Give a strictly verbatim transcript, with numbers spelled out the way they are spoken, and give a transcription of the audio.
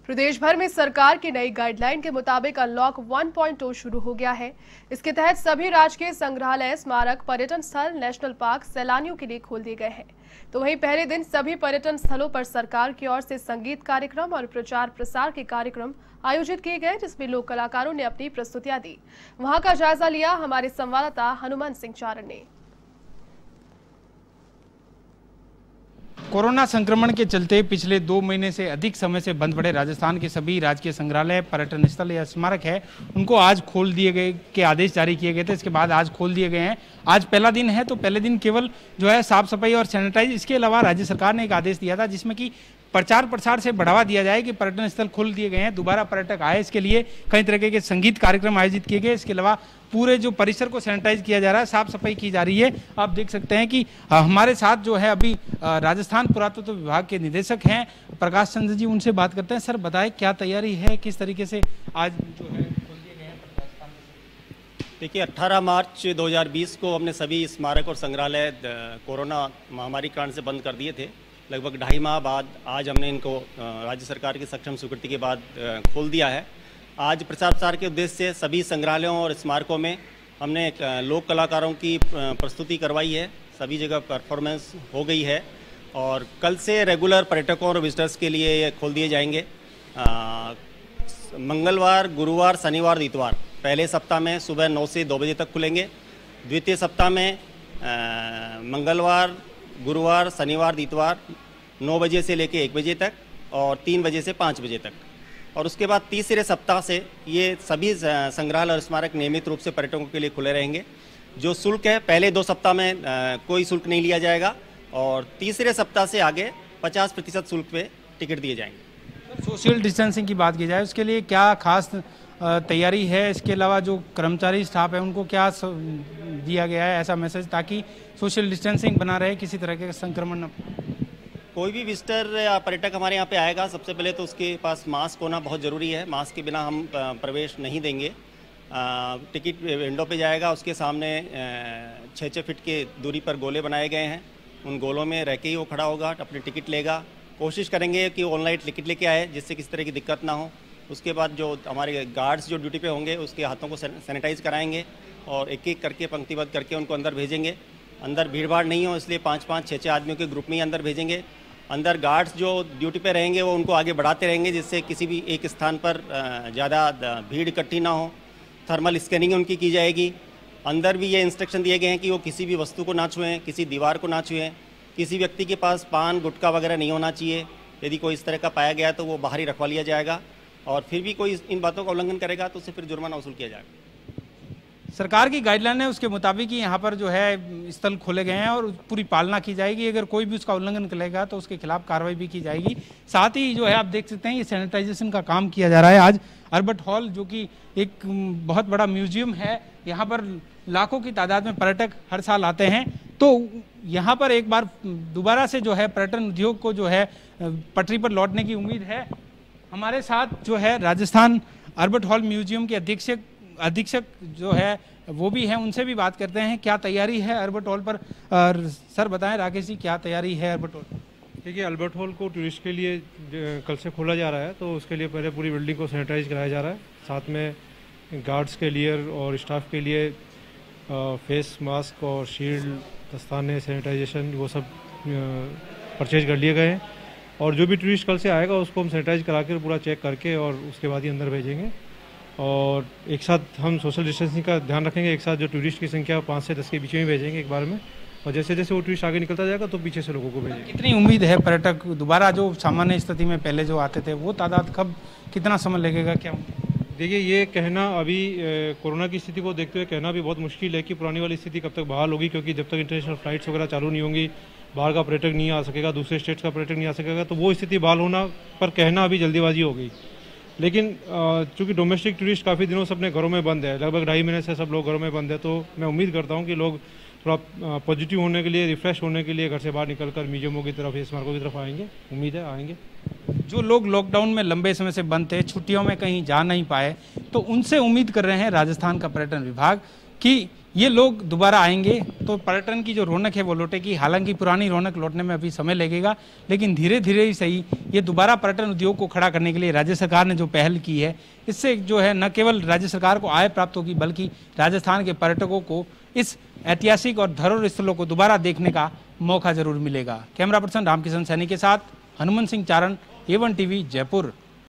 प्रदेश भर में सरकार की नई गाइडलाइन के मुताबिक अनलॉक वन पॉइंट टू शुरू हो गया है। इसके तहत सभी राजकीय संग्रहालय, स्मारक, पर्यटन स्थल, नेशनल पार्क सैलानियों के लिए खोल दिए गए हैं। तो वहीं पहले दिन सभी पर्यटन स्थलों पर सरकार की ओर से संगीत कार्यक्रम और प्रचार प्रसार के कार्यक्रम आयोजित किए गए, जिसमें लोक कलाकारों ने अपनी प्रस्तुतियां दी। वहां का जायजा लिया हमारे संवाददाता हनुमान सिंह चारण ने। कोरोना संक्रमण के चलते पिछले दो महीने से अधिक समय से बंद पड़े राजस्थान के सभी राजकीय संग्रहालय, पर्यटन स्थल या स्मारक है, उनको आज खोल दिए गए के आदेश जारी किए गए थे। इसके बाद आज खोल दिए गए हैं। आज पहला दिन है, तो पहले दिन केवल जो है साफ सफाई और सैनिटाइज, इसके अलावा राज्य सरकार ने एक आदेश दिया था जिसमें कि प्रचार प्रसार से बढ़ावा दिया जाए कि पर्यटन स्थल खोल दिए गए हैं, दोबारा पर्यटक आए, इसके लिए कई तरह के संगीत कार्यक्रम आयोजित किए गए। इसके अलावा पूरे जो परिसर को सैनिटाइज किया जा रहा है, साफ सफाई की जा रही है। आप देख सकते हैं कि हमारे साथ जो है अभी राजस्थान पुरातत्व विभाग के निदेशक हैं प्रकाश चंद्र जी, उनसे बात करते हैं। सर बताएं क्या तैयारी है, किस तरीके से आज जो है खोल दिए गए हैं राजस्थान? देखिए, अठारह मार्च दो हज़ार बीस को हमने सभी स्मारक और संग्रहालय कोरोना महामारी कारण से बंद कर दिए थे। लगभग ढाई माह बाद आज हमने इनको राज्य सरकार की सक्षम स्वीकृति के बाद खोल दिया है। आज प्रचार प्रसार के उद्देश्य से सभी संग्रहालयों और स्मारकों में हमने लोक कलाकारों की प्रस्तुति करवाई है। सभी जगह परफॉर्मेंस हो गई है और कल से रेगुलर पर्यटकों और विजिटर्स के लिए ये खोल दिए जाएंगे। आ, मंगलवार, गुरुवार, शनिवार, इतवार पहले सप्ताह में सुबह नौ से दो बजे तक खुलेंगे। द्वितीय सप्ताह में आ, मंगलवार, गुरुवार, शनिवार, इतवार नौ बजे से लेकर एक बजे तक और तीन बजे से पाँच बजे तक। और उसके बाद तीसरे सप्ताह से ये सभी संग्रहालय और स्मारक नियमित रूप से पर्यटकों के लिए खुले रहेंगे। जो शुल्क है, पहले दो सप्ताह में आ, कोई शुल्क नहीं लिया जाएगा और तीसरे सप्ताह से आगे पचास प्रतिशत शुल्क पे टिकट दिए जाएंगे। सोशल डिस्टेंसिंग की बात की जाए, उसके लिए क्या खास तैयारी है? इसके अलावा जो कर्मचारी स्टाफ है उनको क्या दिया गया है ऐसा मैसेज, ताकि सोशल डिस्टेंसिंग बना रहे, किसी तरह के संक्रमण न? कोई भी विजिटर या पर्यटक हमारे यहाँ पे आएगा, सबसे पहले तो उसके पास मास्क होना बहुत ज़रूरी है। मास्क के बिना हम प्रवेश नहीं देंगे। टिकट विंडो पे जाएगा, उसके सामने छः छः फिट के दूरी पर गोले बनाए गए हैं। उन गोलों में रह के ही वो खड़ा होगा, अपनी टिकट लेगा। कोशिश करेंगे कि ऑनलाइन टिकट लेके आए, जिससे किसी तरह की दिक्कत ना हो। उसके बाद जो हमारे गार्ड्स जो ड्यूटी पे होंगे उसके हाथों को सैनिटाइज कराएंगे और एक एक करके पंक्तिबद्ध करके उनको अंदर भेजेंगे। अंदर भीड़ भाड़ नहीं हो, इसलिए पाँच पाँच छः छः आदमियों के ग्रुप में ही अंदर भेजेंगे। अंदर गार्ड्स जो ड्यूटी पे रहेंगे वो उनको आगे बढ़ाते रहेंगे, जिससे किसी भी एक स्थान पर ज़्यादा भीड़ इकट्ठी ना हो। थर्मल स्कैनिंग उनकी की जाएगी। अंदर भी ये इंस्ट्रक्शन दिए गए हैं कि वो किसी भी वस्तु को ना छुएं, किसी दीवार को ना छुएं। किसी व्यक्ति के पास पान, गुटखा वगैरह नहीं होना चाहिए। यदि कोई इस तरह का पाया गया तो वो बाहर ही रखवा लिया जाएगा और फिर भी कोई इन बातों का उल्लंघन करेगा तो उसे फिर जुर्माना वसूल किया जाएगा। सरकार की गाइडलाइन है, उसके मुताबिक ही यहाँ पर जो है स्थल खोले गए हैं और पूरी पालना की जाएगी। अगर कोई भी उसका उल्लंघन करेगा तो उसके खिलाफ कार्रवाई भी की जाएगी। साथ ही जो है आप देख सकते हैं ये सैनिटाइजेशन का काम किया जा रहा है। आज अल्बर्ट हॉल, जो कि एक बहुत बड़ा म्यूजियम है, यहाँ पर लाखों की तादाद में पर्यटक हर साल आते हैं। तो यहाँ पर एक बार दोबारा से जो है पर्यटन उद्योग को जो है पटरी पर लौटने की उम्मीद है। हमारे साथ जो है राजस्थान अल्बर्ट हॉल म्यूजियम के अधीक्षक अधीक्षक जो है वो भी हैं, उनसे भी बात करते हैं क्या तैयारी है अल्बर्ट हॉल पर। और सर बताएं राकेश जी, क्या तैयारी है अल्बर्ट हॉल? देखिए, अल्बर्ट हॉल को टूरिस्ट के लिए कल से खोला जा रहा है, तो उसके लिए पहले पूरी बिल्डिंग को सैनिटाइज कराया जा रहा है। साथ में गार्ड्स के लिए और स्टाफ के लिए फेस मास्क और शील्ड, दस्ताने, सैनिटाइजेशन वो सब परचेज कर लिए गए हैं। और जो भी टूरिस्ट कल से आएगा उसको हम सैनिटाइज करा कर पूरा चेक करके और उसके बाद ही अंदर भेजेंगे। और एक साथ हम सोशल डिस्टेंसिंग का ध्यान रखेंगे। एक साथ जो टूरिस्ट की संख्या पाँच से दस के बीच में भेजेंगे एक बार में, और जैसे जैसे वो टूरिस्ट आगे निकलता जाएगा तो पीछे से लोगों को भेजेंगे। कितनी उम्मीद है पर्यटक दोबारा जो सामान्य स्थिति में पहले जो आते थे वो तादाद कब, कितना समय लगेगा क्या? देखिए, ये कहना अभी कोरोना की स्थिति को देखते हुए कहना भी बहुत मुश्किल है कि पुरानी वाली स्थिति कब तक बहाल होगी, क्योंकि जब तक इंटरनेशनल फ्लाइट्स वगैरह चालू नहीं होंगी, बाहर का पर्यटक नहीं आ सकेगा, दूसरे स्टेट्स का पर्यटक नहीं आ सकेगा, तो वो स्थिति बहाल होना पर कहना अभी जल्दीबाजी हो गई। लेकिन चूँकि डोमेस्टिक टूरिस्ट काफ़ी दिनों से अपने घरों में बंद है, लगभग ढाई महीने से सब लोग घरों में बंद है, तो मैं उम्मीद करता हूँ कि लोग थोड़ा पॉजिटिव होने के लिए, रिफ्रेश होने के लिए घर से बाहर निकलकर म्यूजियमों की तरफ, स्मारकों की तरफ आएंगे। उम्मीद है आएंगे। जो लोग लॉकडाउन में लंबे समय से बंद थे, छुट्टियों में कहीं जा नहीं पाए, तो उनसे उम्मीद कर रहे हैं राजस्थान का पर्यटन विभाग कि ये लोग दोबारा आएंगे तो पर्यटन की जो रौनक है वो लौटेगी। हालांकि पुरानी रौनक लौटने में अभी समय लगेगा, लेकिन धीरे धीरे ही सही ये दोबारा पर्यटन उद्योग को खड़ा करने के लिए राज्य सरकार ने जो पहल की है, इससे जो है न केवल राज्य सरकार को आय प्राप्त होगी, बल्कि राजस्थान के पर्यटकों को इस ऐतिहासिक और धरोहर स्थलों को दोबारा देखने का मौका जरूर मिलेगा। कैमरा पर्सन रामकिशन सैनी के साथ Hanuman Singh Charan, A one TV Jaipur.